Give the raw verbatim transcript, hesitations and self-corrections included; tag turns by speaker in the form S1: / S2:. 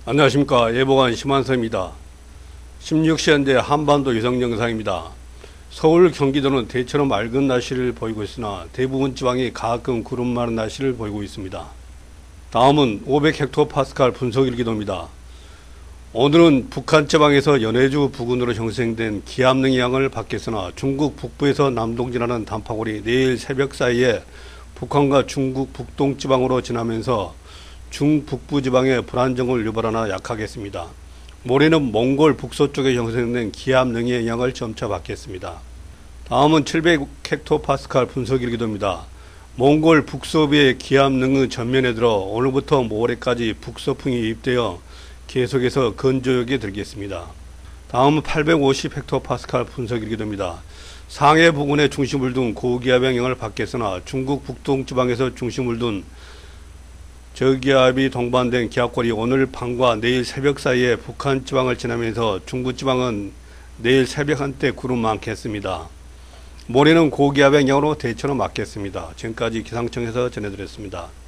S1: 안녕하십니까. 예보관 심한서입니다. 십육 시 현재 한반도 위성 영상입니다. 서울, 경기도는 대체로 맑은 날씨를 보이고 있으나 대부분 지방이 가끔 구름 많은 날씨를 보이고 있습니다. 다음은 오백 헥토파스칼 분석 일기도입니다. 오늘은 북한 지방에서 연해주 부근으로 형성된 기압능의 영향을 받겠으나 중국 북부에서 남동진하는 단파골이 내일 새벽 사이에 북한과 중국 북동 지방으로 지나면서 중북부 지방에 불안정을 유발하나 약하겠습니다. 모레는 몽골 북서쪽에 형성된 기압능의 영향을 점차 받겠습니다. 다음은 칠백 헥토파스칼 분석 일기도입니다. 몽골 북서부의 기압능의 전면에 들어 오늘부터 모레까지 북서풍이 유입되어 계속해서 건조역에 들겠습니다. 다음은 팔백오십 헥토파스칼 분석 일기도입니다. 상해 부근에 중심을 둔 고기압의 영향을 받겠으나 중국 북동 지방에서 중심을 둔 저기압이 동반된 기압골이 오늘 밤과 내일 새벽 사이에 북한 지방을 지나면서 중부 지방은 내일 새벽 한때 구름 많겠습니다. 모레는 고기압의 영향으로 대체로 맞겠습니다. 지금까지 기상청에서 전해드렸습니다.